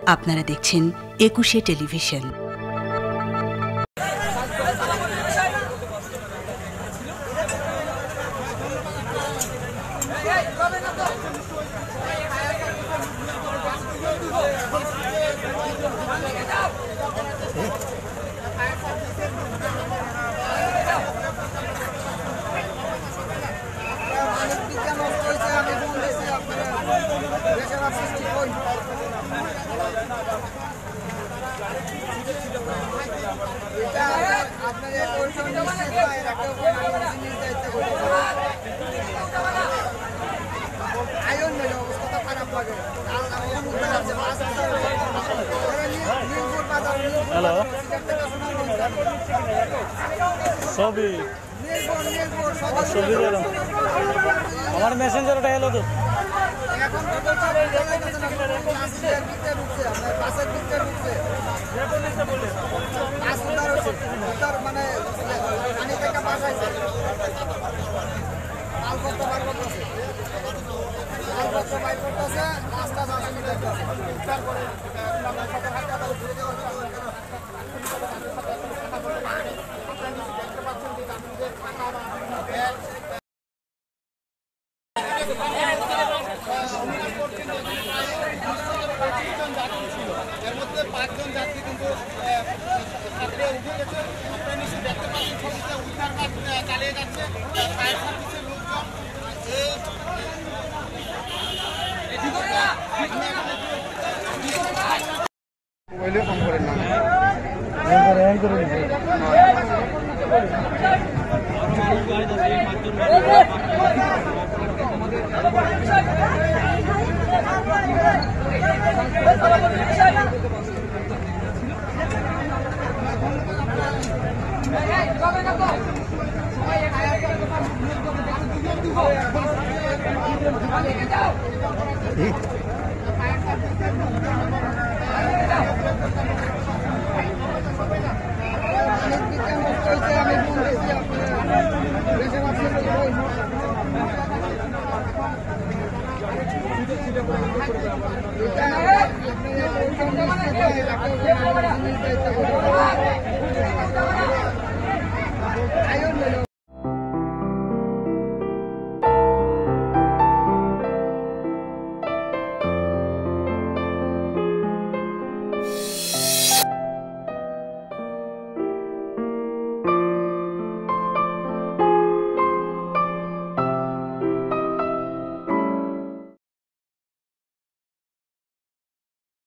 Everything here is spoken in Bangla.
আপনারা দেখছেন একুশে টেলিভিশন। হ্যালো ছবি আমার মেসেঞ্জারটা এলো তো এর মধ্যে 5 জন যাত্রী কিন্তু ছাত্রে উঠে গেছে। আপনারা নিশ্চয়ই দেখতে পাচ্ছেন ছবিতে উদ্ধার কাজ চালিয়ে যাচ্ছে ফায়ার সার্ভিসের লোকজন। মোবাইলে ফোন করেন না